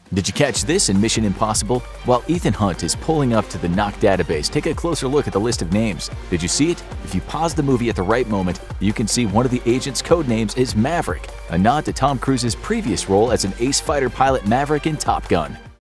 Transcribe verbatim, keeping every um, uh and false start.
Did you catch this in Mission Impossible? While Ethan Hunt is pulling up to the N O C database, take a closer look at the list of names. Did you see it? If you pause the movie at the right moment, you can see one of the agent's code names is Maverick, a nod to Tom Cruise's previous role as an ace fighter pilot Maverick in Top Gun.